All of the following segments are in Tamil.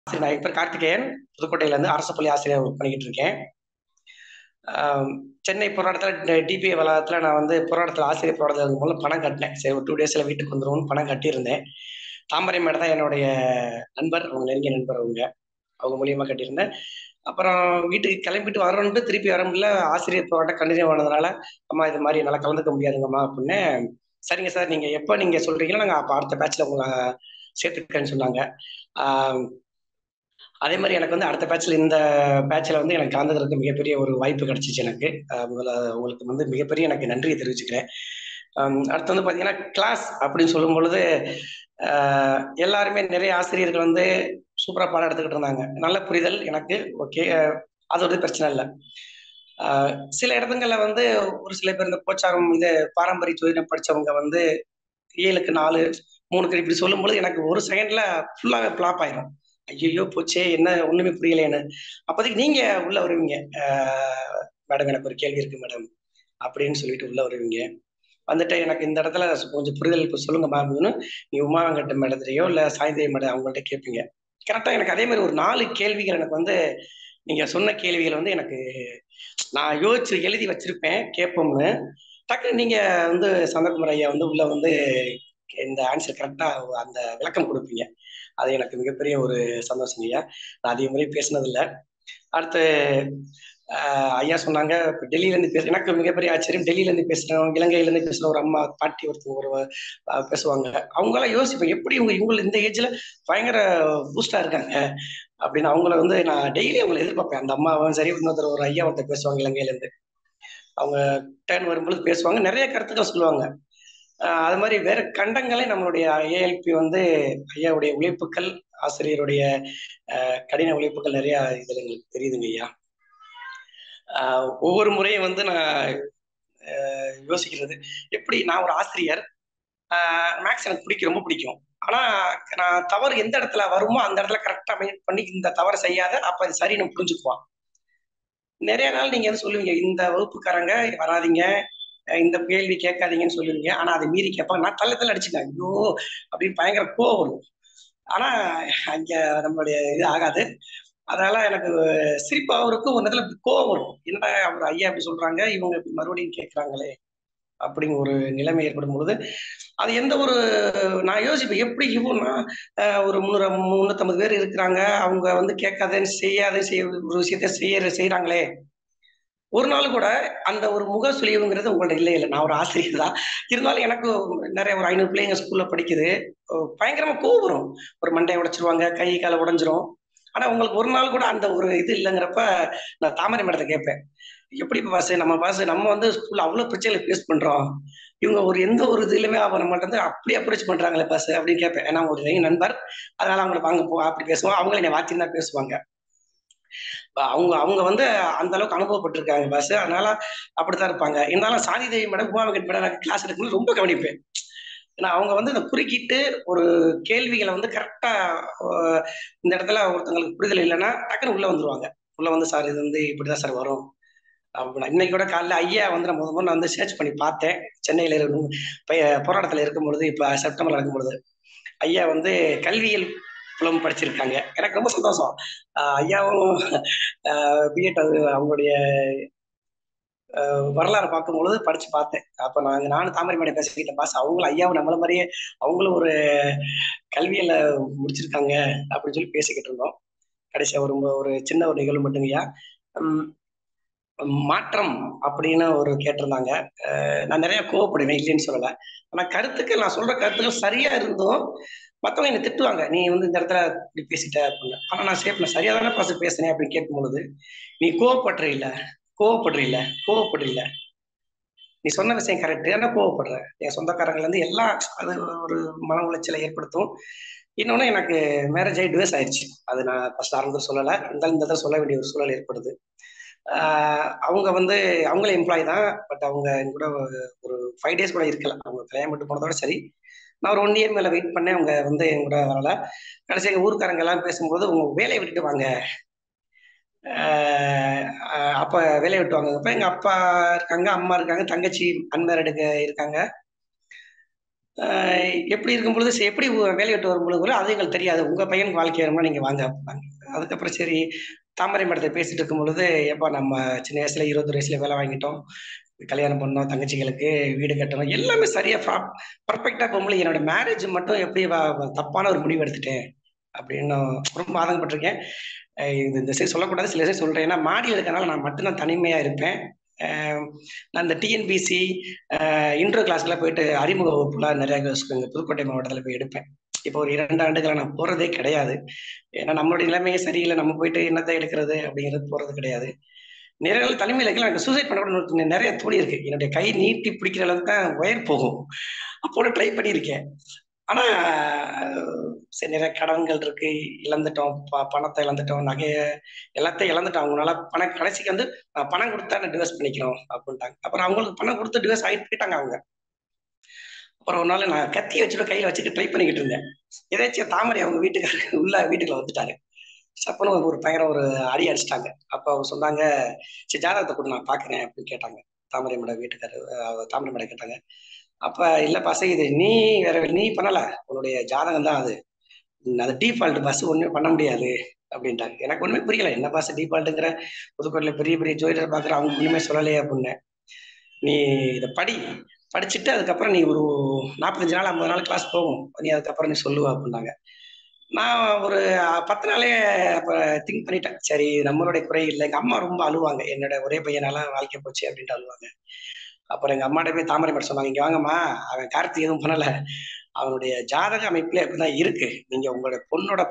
சரி, நான் என் பேர் கார்த்திகேயன். புதுக்கோட்டையில இருந்து அரசு பள்ளி ஆசிரியர் ஒர்க் பண்ணிக்கிட்டு இருக்கேன். ஆம், சென்னை போராட்டத்துல டிபிஏ வளாகத்துல நான் வந்து போராட்டத்துல ஆசிரியர் போராட்டத்துல மூலம் பணம் கட்டினேன். சரி, ஒரு 2 டேஸ்ல வீட்டுக்கு வந்துருவோம்னு பணம் கட்டியிருந்தேன். தாமரை மேடம் தான் என்னுடைய நண்பர், அவங்க நெருங்கிய நண்பர் அவங்க. அவங்க மூலியமா கட்டியிருந்தேன். அப்புறம் வீட்டுக்கு கிளம்பிட்டு வரோன்ட்டு திருப்பி வர முடியல. ஆசிரியர் போராட்டம் கண்டினியூ ஆனதுனால, "அம்மா இது மாரி என்னால கலந்துக்க முடியாதுங்கம்மா" அப்படின்னேன். "சரிங்க சார், நீங்க எப்ப நீங்க சொல்றீங்களோ நாங்க அப்ப அடுத்த பேட்ச்ல உங்கள சேர்த்துக்கிறேன்னு" சொன்னாங்க. ஆ அதே மாரி எனக்கு வந்து அடுத்த பேட்ச்ல இந்த பேட்ச்ல வந்து எனக்கு கலந்துக்கிறதுக்கு மிகப்பெரிய ஒரு வாய்ப்பு கிடைச்சுச்சு எனக்கு. முதல்ல உங்களுக்கு வந்து மிகப்பெரிய எனக்கு நன்றிய தெரிவிச்சுக்கிறேன். அடுத்து வந்து பார்த்தீங்கன்னா, கிளாஸ் அப்படின்னு சொல்லும்பொழுது, அ எல்லாருமே நிறைய ஆசிரியர்கள் வந்து சூப்பரா பாடம் எடுத்துக்கிட்டு இருந்தாங்க. நல்ல புரிதல் எனக்கு. ஓகே. அது ஒரு பிரச்சனை இல்ல. அ சில இடத்துங்கள்ல வந்து ஒரு சில பேர் இந்த கோச்சாரம் பாரம்பரிய ஜோதிடம் படிச்சவங்க வந்து 7க்கு 4, 3க்கு இப்படி சொல்லும்பொழுது எனக்கு ஒரு செகண்ட்ல ஃபுல்லாவே ஃப்ளாப் ஆயிரும். ஐய்யய்யோ! போச்சே! என்ன ஒண்ணுமே புரியலையேன்னு. அப்போதைக்கு நீங்க உள்ள வருவீங்க. "மேடம் எனக்கு ஒரு கேள்வி இருக்கு மேடம்" அப்படின்னு சொல்லிட்டு உள்ள வருவீங்க. வந்துட்டு எனக்கு இந்த இடத்துல கொஞ்சம் புரிதல் இப்ப சொல்லுங்க மேம் அப்படின்னு நீ உமா வெங்கட் மேடத்தையோ, இல்ல சாய்தேவி மேடம் அவங்கள்ட்ட கேட்பீங்க. கரெக்ட்டா எனக்கு அதே மாரி ஒரு 4 கேள்விகள் எனக்கு வந்து நீங்க சொன்ன கேள்விகள் வந்து எனக்கு நான் யோசிச்சு எழுதி வச்சிருப்பேன் கேட்போம்னு. டக்குனு நீங்க வந்து சந்தர்குமார் ஐயா வந்து உள்ள வந்து இந்த ஆன்சர் கரெக்ட்டா அந்த விளக்கம் குடுப்பீங்க. அது எனக்கு மிகப்பெரிய ஒரு சந்தோஷம் ஐயா. நான் அதிக முறை பேசினதில்ல. அடுத்து ஐயா சொன்னாங்க, இப்ப டெல்லியிலேருந்து எனக்கு மிகப்பெரிய ஆச்சரியம். டெல்லியிலேருந்து பேசுறோம், இலங்கையிலேருந்து பேசுற ஒரு அம்மா, பாட்டி ஒருத்தவங்க ஒரு பேசுவாங்க. அவங்கலாம் யோசிப்பேன், எப்படி இவங்க இந்த ஏஜ்ல பயங்கர பூஸ்ட்டா இருக்காங்க அப்படின்னு அவங்கள வந்து நான் டெய்லி அவங்கள எதிர்பார்ப்பேன். அந்த அம்மாவும் சரி, இன்னொருத்தர் ஒரு ஐயா ஒருத்தர் பேசுவாங்க இலங்கையிலேருந்து. அவங்க டர்ன் வரும்பொழுது பேசுவாங்க. நெறைய கருத்துக்கள் சொல்லுவாங்க. அது மாரி வேற கண்டங்களே நம்மளுடைய ஏஎல்பி வந்து ஐயாவுடைய உழைப்புக்கள், ஆசிரியருடைய கடின உழைப்புகள் நெறைய இதுல எங்களுக்கு தெரியுதுங்கய்யா. அ ஒவ்வொரு முறையும் வந்து நான் யோசிக்கிறது, எப்படி நான் ஒரு ஆசிரியர், மேத்ஸ் எனக்கு பிடிக்கும், ரொம்ப பிடிக்கும். ஆனா, நான் தவறு எந்த இடத்துல வருமோ, அந்த இடத்துல கரெக்ட்டா மெயின் பண்ணி, இந்த தவற செய்யாத, அப்ப இது சரின்னு புரிஞ்சுக்குவான். நெறைய நாள் நீங்க வந்து சொல்லுவீங்க, இந்த வகுப்புக்காரங்க வராதீங்க, இந்த கேள்வி கேட்காதீங்கன்னு சொல்லுவீங்க. ஆனா, அத மீறி கேட்பாங்க. நான் தள்ள தள்ள அடிச்சுக்குவேன். ஐயோ! அப்படின்னு பயங்கர கோவம் வரும். ஆனா, அங்க நம்மளுடைய இது ஆகாது. அதனால எனக்கு சிரிப்பாவும் இருக்கும். ஒரு நேரத்துல கோவம் வரும். என்னடா அவர் ஐயா இப்படி சொல்றாங்க, இவங்க இப்படி மறுபடியும் கேட்கறாங்களே! அப்படிங்கிற ஒரு நிலைமை ஏற்படும் பொழுது, அது எந்த ஒரு நான் யோசிப்பேன். எப்படி இவன்னா ஒரு 350 பேர் இருக்கிறாங்க. அவங்க வந்து கேட்காதன்னு, செய்யாதன்னு ஒரு விஷயத்த செய்றாங்களே! ஒரு நாள் கூட அந்த ஒரு முகசுளிவுங்கிறது உங்கள்ட்ட இல்லவே இல்ல. நான் ஒரு ஆசிரியர் தான். இருந்தாலும் எனக்கு நெறைய ஒரு 500 பிள்ளைங்க ஸ்கூல்ல படிக்குது. பயங்கரமா கோவம் வரும். ஒரு மண்டைய உடைச்சுருவாங்க, கை, கால் உடைஞ்சிரும். ஆனா உங்களுக்கு ஒரு நாள் கூட அந்த ஒரு இது இல்லங்கிறப்ப, நான் தாமரை மேடத்த கேட்பேன். எப்படி பாஸ் நம்ம வந்து ஸ்கூல்ல அவ்ளோ பிரச்சனைகள ஃபேஸ் பண்றோம். இவங்க எந்த ஒரு இதுலயுமே நம்மள்ட்ட வந்து அப்படி அப்ரோச் பண்றாங்களே பாஸ் அப்படின்னு கேட்பேன். ஏன்னா அவங்க ஒரு எங்க நண்பர். அதனால அவங்கள வாங்க போ அப்படி பேசுவோம். அவங்களும் என்னை வாத்தின்னு தான் பேசுவாங்க. அவங்க அவங்க வந்து அந்த அளவுக்கு அனுபவப்பட்டுருக்காங்க பாஸ். அதனால அப்படித்தான் இருப்பாங்க. இருந்தாலும் சாந்தி தேவி மேடம், உமா வெங்கட் மேடம் நான் கிளாஸ் எடுக்கும்போது ரொம்ப கவனிப்பேன். ஏன்னா அவங்க வந்து இந்த குறுக்கிட்டு ஒரு கேள்விகள வந்து கரெக்ட்டா அ இந்த இடத்துல ஒருத்தங்களுக்கு புரிதல் இல்லன்னா, டக்குனு உள்ள வந்துருவாங்க. உள்ள வந்து சார் இது வந்து இப்படிதான் சார் வரும். அப்படின்னா இன்னைக்கு கூட காலைல ஐயா வந்து நான் முதல்ல வந்து சர்ச் பண்ணி பார்த்தேன். சென்னையில போராட்டத்துல இருக்கும்பொழுது, இப்ப செப்டம்பர்ல நடக்கும்பொழுது. ஐயா வந்து கல்வியியல் புலம் படிச்சிருக்காங்க. எனக்கு ரொம்ப சந்தோஷம். ஐயாவும் பிஎட் அது அவங்களுடைய வரலாற பார்க்கும்பொழுது படிச்சு பார்த்தேன். அப்ப நானும் தாமரை மேடம் பேசிக்கிட்டேன். பாஸ் அவங்களும் ஐயாவும் நம்மள மாரியே அவங்களும் ஒரு கல்வியியல முடிச்சிருக்காங்க அப்படின்னு சொல்லி பேசிக்கிட்டு இருந்தோம். கடைசியா ஒரு சின்ன ஒரு நிகழ்வு மட்டுங்கய்யா. ம் மாற்றம் அப்படின்னு ஒரு கேட்டிருந்தாங்க. நான் நெறைய கோவப்படுவேன், இல்லைன்னு சொல்லல. ஆனா கருத்துக்கள் நான் சொல்ற கருத்துக்கள் சரியா இருந்தும், மத்தவங்க என்ன திட்டுவாங்க. "நீ வந்து இந்த இடத்துல இப்படி பேசிட்ட" அப்படின்னு. ஆனா நான் சரியா தானே பாஸ் பேசினேன் அப்படின்னு கேட்கும்பொழுது, "நீ கோவப்படுறீல்ல, கோவப்படுறீல்ல, கோவப்படுறீல்ல. நீ சொன்ன விஷயம் கரெக்ட். ஆனா கோவப்படுற." என் சொந்தக்காரங்கள்ல இருந்து எல்லாம் அது ஒரு மன உளைச்சலை ஏற்படுத்தும். இன்னொன்னு எனக்கு மேரேஜ் ஆயி டிவோர்ஸ் ஆயிருச்சு. அது நான் ஃபர்ஸ்ட் ஆரம்பத்துல சொல்லல. இருந்தாலும் இந்த தடவ சொல்ல வேண்டிய ஒரு சூழல் ஏற்படுது. அவங்க வந்து அவங்களும் எம்ப்ளாயி தான். பட் அவங்க என் கூட ஒரு 5 டேஸ் கூட இருக்கல. அவங்க கல்யாணம் பண்ணிட்டு போனதோட சரி. நான் ஒரு 1 இயர் மேல வெயிட் பண்ணேன். அவங்க வந்து என் கூட வரல. கடைசியா எங்க ஊர்க்காரங்க எல்லாம் பேசும்போது, "உங்க வேலைய விட்டுட்டு வாங்க." அ அப்ப வேலைய விட்டு வாங்கங்கப்ப எங்க அப்பா இருக்காங்க, அம்மா இருக்காங்க, தங்கச்சி அன்மேரிடு இருக்காங்க. எப்படி இருக்கும் பொழுது எப்படி வேலையை விட்டு வரும் பொழுது கூட அது எங்களுக்கு தெரியாது. உங்க பையனுக்கு வாழ்க்கை வேணும்னா நீங்க வாங்க அப்படின்னாங்க. அதுக்கப்புறம் சரி தாமரை மடத்தை பேசிட்டு இருக்கும் பொழுது, எப்பா நம்ம சின்ன வயசுல 21 வயசுல வேலை வாங்கிட்டோம். கல்யாணம் பண்ணோம், தங்கச்சிகளுக்கு வீடு கட்டணும். எல்லாமே சரியா பெர்ஃபெக்ட்டா போகும்போது என்னோட மேரேஜ் மட்டும் எப்படி தப்பான ஒரு முடிவு எடுத்துட்டேன் அப்படின்னு ரொம்ப ஆதங்கப்பட்டிருக்கேன். இது இந்த சைடு சொல்லக்கூடாது, சில சைடு சொல்றேன். ஏன்னா மாடியில இருக்கனால நான் மட்டும் தான் தனிமையா இருப்பேன். நான் இந்த டிஎன்பிசி இன்ட்ரோ கிளாஸ்க்குலாம் போயிட்டு அறிமுக வகுப்புலாம் நிறைய இங்க புதுக்கோட்டை மாவட்டத்துல போய் எடுப்பேன். இப்போ ஒரு 2 ஆண்டுகளா நான் போறதே கிடையாது. ஏன்னா நம்மளுடைய நிலைமையே சரியில்ல. நம்ம போயிட்டு என்னத்த எடுக்கிறது அப்படிங்கிறது போறது கிடையாது. நிறைய நாள் தனிமையில இருக்கலாம். எனக்கு சூசைட் பண்ண கூட நிறைய தோணியிருக்கு. என்னுடைய கை நீட்டி பிடிக்கிற அளவுக்கு தான் ஒயர் போகும். அப்போ ட்ரை பண்ணியிருக்கேன். ஆனா சரி நிறைய கடன்கள் இருக்கு. இழந்துட்டோம். பணத்த இழந்துட்டோம். நகைய எல்லாத்தையும் இழந்துட்டோம். அவங்கனால பணம் கடைசிக்கு வந்து பணம் குடுத்தா நான் டிவோர்ஸ் பண்ணிக்கிறோம் அப்படின்ட்டாங்க. அப்புறம் அவங்களுக்கு பணம் குடுத்து டிவோர்ஸ் ஆயிட்டு போயிட்டாங்க அவங்க. அப்புறம் ஒரு நாள் நான் கத்திய வச்சுட்டு கையில வச்சுட்டு ட்ரை பண்ணிக்கிட்டு இருந்தேன். எதாச்சும் தாமரை அவங்க வீட்டுக்காரரு உள்ள வீட்டுக்குள்ள வந்துட்டாரு. சப்புன்னு ஒரு பயங்கர ஒரு அடி அடிச்சுட்டாங்க. அப்ப அவங்க சொன்னாங்க, "சரி ஜாதகத்த குடு நான் பார்க்கிறேன்" அப்படின்னு கேட்டாங்க. தாமரை மேடம் வீட்டுக்காரரு தாமரை மேடம் கேட்டாங்க. அப்ப "இல்லப்பா இது நீ வேற நீ பண்ணல. உன்னுடைய ஜாதகம் தான் அது. அது டீஃபால்ட் பாஸ் ஒண்ணுமே பண்ண முடியாது" அப்படின்ட்டாங்க. எனக்கு ஒண்ணுமே புரியல. என்ன பாஸ் டீஃபால்ட்ங்கிற? புதுக்கோட்டையில பெரிய பெரிய ஜோதிடர் பார்க்குறேன். அவங்க ஒண்ணுமே சொல்லலையே அப்படின்னேன். "நீ இத படி. படிச்சுட்டு அதுக்கப்புறம் நீ ஒரு 45 நாள், 50 நாள் கிளாஸ் போகும். நீ அதுக்கப்புறம் நீ சொல்லுவ" அப்படின்னாங்க. நான் ஒரு 10 நாளே அப்ப திங்க் பண்ணிட்டேன். சரி நம்மளுடைய குறை இல்ல. எங்க அம்மா ரொம்ப அழுவாங்க. என்னோட ஒரே பையனால வாழ்க்கை போச்சு அப்டின்ட்டு அழுவாங்க. அப்புறம் எங்க அம்மாட்ட போய் தாமரை மேடம் சொன்னாங்க, "இங்க வாங்கம்மா, அவன் கார்த்தி எதுவும் பண்ணல. அவனுடைய ஜாதக அமைப்பிலே அப்படிதான் இருக்கு. நீங்க உங்களோட பொண்ணோட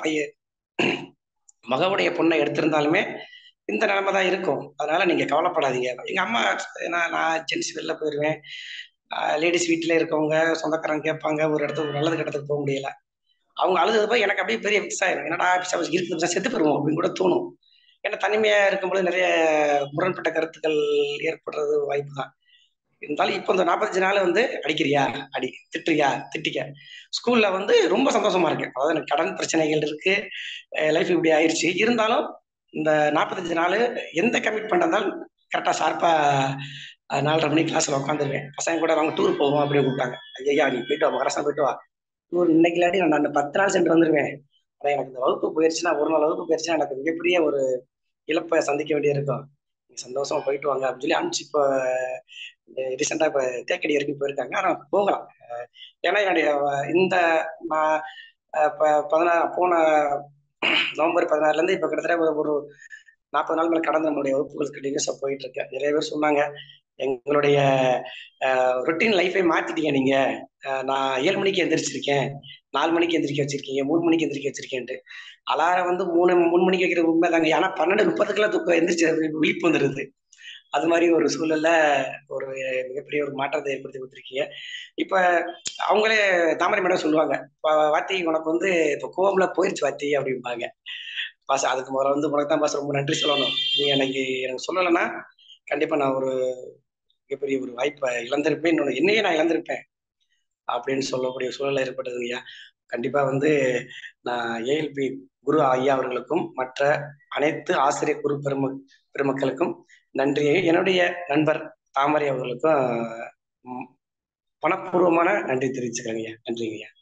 மகவுடைய பொண்ண எடுத்திருந்தாலுமே இந்த நிலைமை தான் இருக்கும். அதனால நீங்க கவலைப்படாதீங்க." எங்க அம்மா நான் நான் ஜென்ஸ் வெளில போயிருவேன். லேடீஸ் வீட்ல இருக்கவங்க, சொந்தக்காரங்க கேட்பாங்க. ஒரு இடத்துக்கு ஒரு நல்லது கெட்டதுக்கு போ முடியல. அவங்க அழுதது போய் எனக்கு அப்படியே பெரிய ஃபிக்ஸ் ஆயிரும். என்னடா இருக்குது செத்து போயிருவோம் அப்படின்னு கூட தோணும். ஏன்னா தனிமையா இருக்கும்போது நிறைய முரண்பட்ட கருத்துக்கள் ஏற்படுறது வாய்ப்பு தான். இருந்தாலும் இப்போ இந்த 45 நாள் வந்து அடிக்கிறியா? அடி. திட்டுறியா? திட்டிக்க. ஸ்கூல்ல வந்து ரொம்ப சந்தோஷமா இருக்கேன். அதாவது எனக்கு கடன் பிரச்சனைகள் இருக்கு. லைஃப் இப்படி ஆயிருச்சு. இருந்தாலும் இந்த 45 நாளு எந்த கமிட்மெண்ட் இருந்தாலும் கரெக்ட்டா ஷார்ப்பா 4:30 மணிக்கு கிளாஸ்ல உட்காந்துருவேன். பசங்க கூட வாங்க டூர் போவோம் அப்படின்னு கூப்பிட்டாங்க. ஐயய்யா! நீ போயிட்டு வா மகாராஷ்டிரா போயிட்டு வா. இன்னைக்கு இல்லாட்டி நான் அந்த 10 நாள் சென்று வந்துருவேன். ஆனா எனக்கு இந்த வகுப்பு போயிருச்சுன்னா, ஒரு நாள் வகுப்பு போயிருச்சுன்னா, எனக்கு மிகப்பெரிய ஒரு இழப்ப சந்திக்க வேண்டியிருக்கும். நீங்க சந்தோஷமா போயிட்டு வாங்க அப்படின்னு சொல்லி அனுப்பிச்சு இப்ப ரீசெண்டா இப்ப தேக்கடி வரைக்கும் போயிருக்காங்க. ஆனா போகலாம். ஏன்னா என்னுடைய இந்த நான் இப்ப 16 போன நவம்பர் 16லேருந்து இப்ப கிட்டத்தட்ட ஒரு ஒரு 40 நாள் மேல கடந்து நம்மளுடைய வகுப்புகள் கன்டினியூஸா போயிட்டு இருக்கு. நிறைய பேர் சொன்னாங்க, எங்களுடைய ரொட்டீன் லைஃபே மாத்திட்டீங்க நீங்க. நான் 7 மணிக்கு எந்திரிச்சிருக்கேன். 4 மணிக்கு எந்திரிக்க வச்சிருக்கீங்க. 3 மணிக்கு எந்திரிக்க வச்சிருக்கேன்ட்டு. அலாரம் வந்து 3 மணிக்கு வைக்கிறது உண்மைதாங்க. ஆனா 12:30க்கெல்லாம் தூக்கம் எந்திரிச்சு விழிப்பு வந்துருது. அது மாரி ஒரு சூழல்ல ஒரு மிகப்பெரிய ஒரு மாற்றத்தை ஏற்படுத்தி குடுத்துருக்கீங்க. இப்ப அவங்களே தாமரை மேடம் சொல்லுவாங்க. "வாத்தி உனக்கு வந்து இப்ப கோவம்லாம் போயிருச்சு வாத்தி" அப்படிம்பாங்க. பாஸ் அதுக்கு முதல்ல வந்து உனக்கு தான் பாஸ் ரொம்ப நன்றி சொல்லணும். நீ எனக்கு எனக்கு சொல்லலைன்னா, கண்டிப்பா நான் ஒரு மிகப்பெரிய ஒரு வாய்ப்ப இழந்திருப்பேன். என்னையே நான் இழந்திருப்பேன். அப்படின்னு சொல்லக்கூடிய சூழல் ஏற்பட்டதுங்கய்யா. கண்டிப்பா வந்து நான் ஏஎல்பி குரு ஐயா அவர்களுக்கும், மற்ற அனைத்து ஆசிரியர் குரு பெருமக்களுக்கும் நன்றியை என்னுடைய நண்பர் தாமரை அவர்களுக்கும் ம் மனப்பூர்வமான நன்றி தெரிவிச்சுக்கிறேங்கய்யா. நன்றிங்கய்யா.